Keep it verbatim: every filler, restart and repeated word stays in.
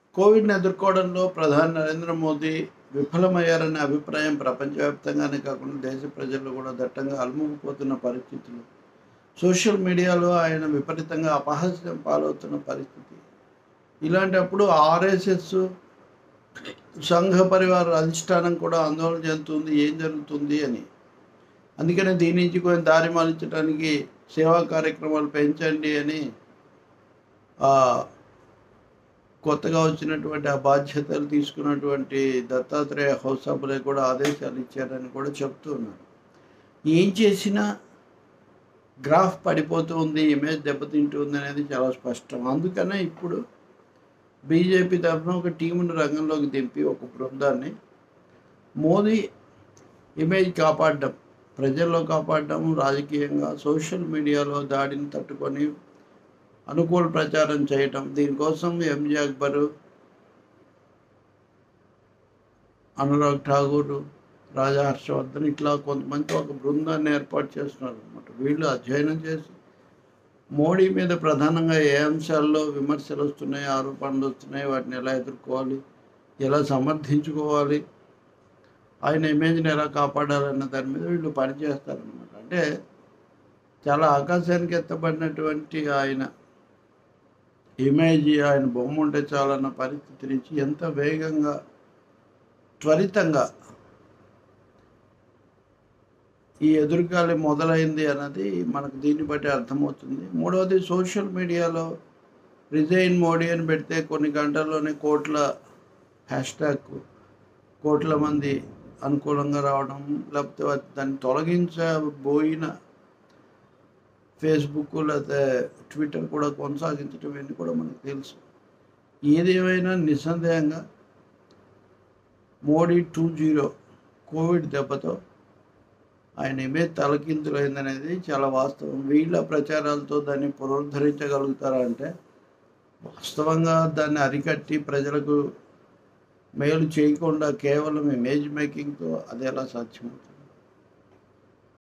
కోవిడ్‌ని ఎదుర్కోవడంలో ప్రధాని నరేంద్ర మోదీ విఫలమయ్యారనే అభిప్రాయం ప్రపంచవ్యాప్తంగానే కాకుండా దేశ ప్రజల్లో కూడా దట్టంగా అలుముకుపోతున్న పరిస్థితులు. సోషల్ మీడియాలో ఆయన విపరీతంగా అపహాస్యం పాలవుతున్న పరిస్థితి. ఇలాంటప్పుడు ఆర్ఎస్ఎస్ సంఘ పరివార అధిష్టానం కూడా ఆందోళన చెందుతుంది. ఏం జరుగుతుంది అని. అందుకనే దీని నుంచి కొంచెం దారి మళ్లించడానికి సేవా కార్యక్రమాలు పెంచండి అని ఆహ్, కొత్తగా వచ్చినటువంటి ఆ బాధ్యతలు తీసుకున్నటువంటి దత్తాత్రేయ హౌసబులే కూడా ఆదేశాలు ఇచ్చారని కూడా చెప్తూ ఉన్నారు. ఏం చేసినా గ్రాఫ్ పడిపోతూ ఉంది, ఇమేజ్ దెబ్బతింటుంది అనేది చాలా స్పష్టం. అందుకనే ఇప్పుడు బీజేపీ తరఫున ఒక టీమును రంగంలోకి దింపి ఒక బృందాన్ని మోదీ ఇమేజ్ కాపాడడం, ప్రజల్లో కాపాడడం, రాజకీయంగా సోషల్ మీడియాలో దాడిని తట్టుకొని అనుకూల ప్రచారం చేయటం. దీనికోసం ఎంజే అక్బరు, అనురాగ్ ఠాగూర్, రాజా హర్షవర్ధన్ ఇట్లా కొంతమంది ఒక బృందాన్ని ఏర్పాటు చేస్తున్నారు అనమాట. వీళ్ళు అధ్యయనం చేసి మోడీ మీద ప్రధానంగా ఏ అంశాల్లో విమర్శలు వస్తున్నాయి, ఆరోపణలు వస్తున్నాయి, వాటిని ఎలా ఎదుర్కోవాలి, ఎలా సమర్థించుకోవాలి, ఆయన ఇమేజ్ని ఎలా కాపాడాలన్న దాని మీద వీళ్ళు పనిచేస్తారనమాట. అంటే చాలా ఆకాశానికి ఎత్తబడినటువంటి ఆయన ఇమేజ్, ఆయన బొమ్మ ఉంటే చాలన్న పరిస్థితి నుంచి ఎంత వేగంగా త్వరితంగా ఈ ఎదురుగాలి మొదలైంది అన్నది మనకు దీన్ని బట్టి అర్థమవుతుంది. మూడవది, సోషల్ మీడియాలో రిజైన్ మోడీ అని పెడితే కొన్ని గంటల్లోనే కోట్ల హ్యాష్ ట్యాగ్, కోట్ల మంది అనుకూలంగా రావడం, లేకపోతే దాన్ని తొలగించబోయిన ఫేస్బుక్ లేకపోతే ట్విట్టర్ కూడా కొనసాగించడం ఇవన్నీ కూడా మనకు తెలుసు. ఏదేమైనా నిస్సందేహంగా మోడీ టూ జీరో కోవిడ్ దెబ్బతో ఆయన ఇమేజ్ తలకిందులైందనేది చాలా వాస్తవం. వీళ్ళ ప్రచారాలతో దాన్ని పునరుద్ధరించగలుగుతారా అంటే వాస్తవంగా దాన్ని అరికట్టి ప్రజలకు మేలు చేయకుండా కేవలం ఇమేజ్ మేకింగ్తో అది ఎలా సాధ్యమవుతుంది?